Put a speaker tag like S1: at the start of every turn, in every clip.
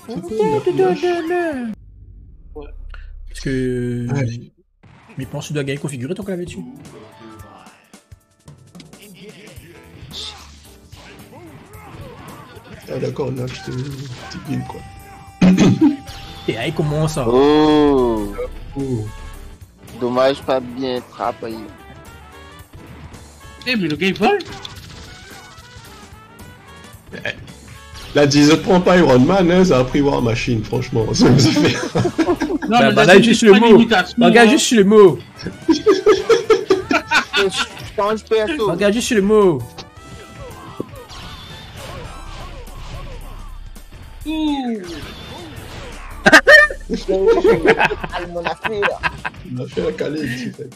S1: C'est quoi, il a plus lâche.
S2: Parce que...
S1: Allez.
S2: Mais pense que tu dois gagner configuré ton clavier dessus.
S1: Ah d'accord, là je te guide quoi.
S2: Et allez, comment ça?
S3: Oh,
S1: Oh.
S3: dommage, pas bien frappé.
S4: Eh, mais le gars il vole.
S1: Là, dis, ne prends pas Iron Man, hein, ça a pris War Machine, franchement. Ça fait...
S4: Non,
S2: Bah
S4: là,
S2: là, juste le mot. Regarde juste sur le mot.
S3: Change perso.
S2: Regarde juste sur le mot.
S3: Mon affaire.
S1: On a fait la calée, tu sais.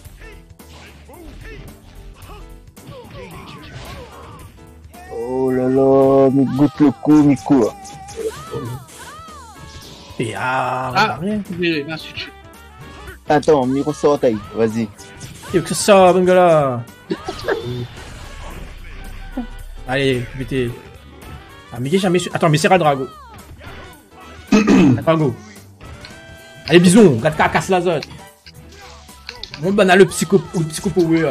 S3: Oh là là, mi goûte le coup, mi court.
S2: Et ah,
S4: Ah,
S2: rien.
S4: merci.
S3: Attends, mi ressort taille, vas-y.
S2: Et que ça, Bengala. Allez, mettez. Ah, mais jamais su... Attends, mais c'est Drago. Drago. Allez, bison, regarde qu'à casse la zone. Mon banal le psycho power.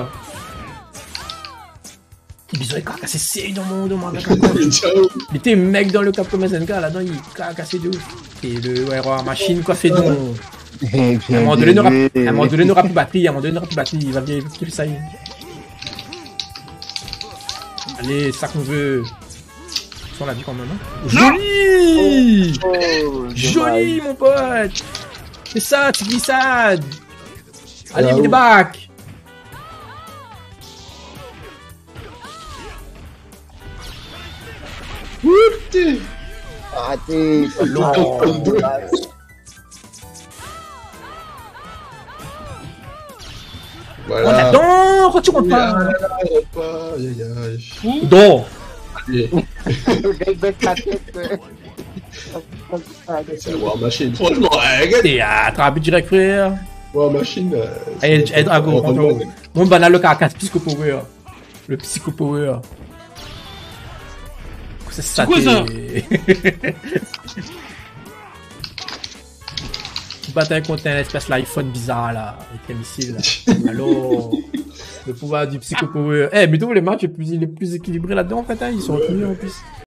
S2: Bison, il a cassé sérieux dans mon
S1: Ciao.
S2: Mais t'es mec dans le Capcom SNK là-dedans, il a cassé de ouf. Et le héros machine, quoi, fait donc. À un moment donné, il n'aura plus batterie, il va bien kiffer ça. Allez, c'est ça qu'on veut. On l'a vu quand même, hein. Joli!
S3: Oh,
S2: Joli, mon pote! C'est ça, tu glissades! Allez,
S1: Ah,
S2: vite
S1: oui.
S2: back!
S1: Putain.
S3: Arrêtez.
S2: Non.
S1: Voilà.
S2: Non, tu comptes pas!
S1: Aïe, aïe, aïe.
S2: Non!
S1: Allez,
S3: Le gars il baisse la tête.
S1: c'est War Machine. Franchement, regarde.
S2: T'es attrapé direct, frère!
S1: War Machine.
S2: Allez, Drago, prends-le. Mon banal le carcasse Psycho Power. Le Psycho Power. C'est
S4: quoi, ça?
S2: Tu batailles contre un espèce d'iPhone bizarre là, avec les missiles là. Alors, le pouvoir du Psycho Power. Eh, mais tous les matchs les plus équilibrés là-dedans en fait, hein, ils sont retenus en plus.